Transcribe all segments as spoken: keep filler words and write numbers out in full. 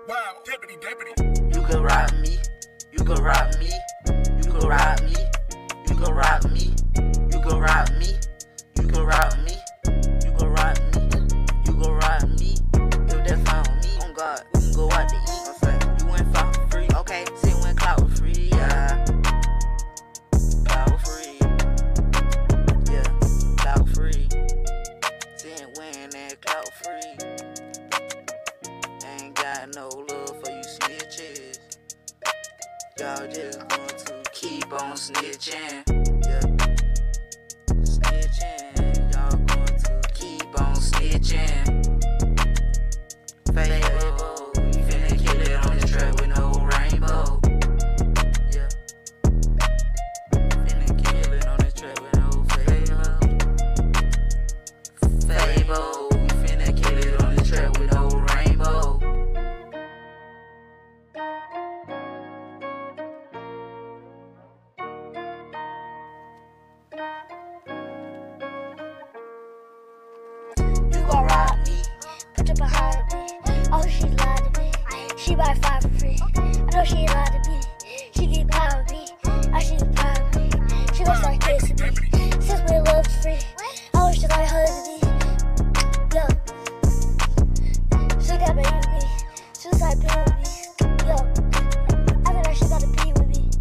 Wow, deputy, deputy. You can ride me, you can ride me, you can ride me, you can ride me, you can ride me, you can ride me, you can ride me, you can ride me. If that's fine with me, on God, we can go out to eat. I'm saying, you went far for free, okay? See when cloud was free, yeah. Cloud was free, yeah, cloud free. See when that cloud free. Ain't got no love for you snitches. Y'all just going to keep on snitching. Yeah. Snitching. Y'all going to keep on snitching. Fabo, we finna kill it on this track with no rainbow. Yeah. Finna kill it on this track with no fabo. Fabo, we finna kill it on this track with no rainbow. You gon' rob me, put her behind me. Oh, she lied to me. She buy five for free. I know she ain't lied to me. She keep power me. I she keep power me. She gon' start kissing me. Since when love's free, I wish that I hugged me. Yo, she got baby with me. She was like playing with me. Yo, after that she got to pee with me.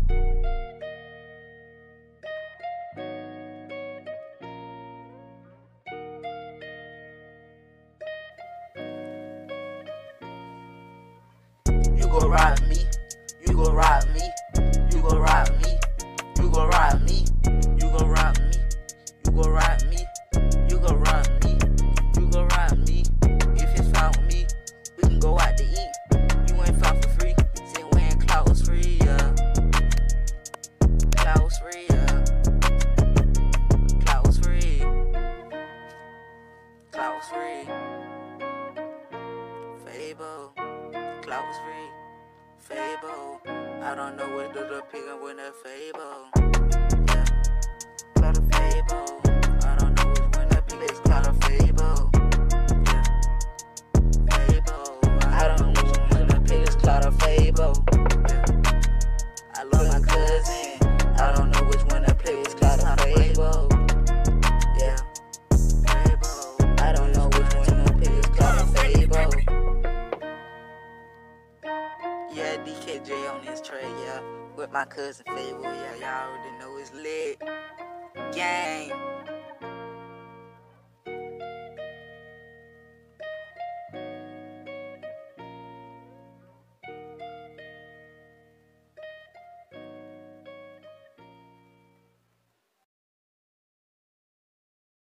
You gon' ride me, you gon' ride me, you gon' ride me, you gon' ride me, you gon' ride me, you gon' ride me, you gon' ride me, you gon' ride me. If it's fine with me, we can go out to eat. You ain't fought for free, since when cloud was free, yeah. Cloud was free, yeah. Cloud was free. Cloud was free. Fabo. Cloud was free. Fabo. I don't know what to do to pick up with that Fabo. Yeah. Cloud of Fabo. I don't know which one that pick is Cloud of Fabo. Yeah. Fabo. I don't know which one that pick is Cloud of Fabo. Yeah. I love my cousin. I don't know which one that pick is Cloud of Fabo. Yeah. Fabo. I don't know which one that pick is Cloud of Fabo. Yeah, D K J on this track, yeah. With my cousin Fabo, yeah, y'all already know it's lit. Gang.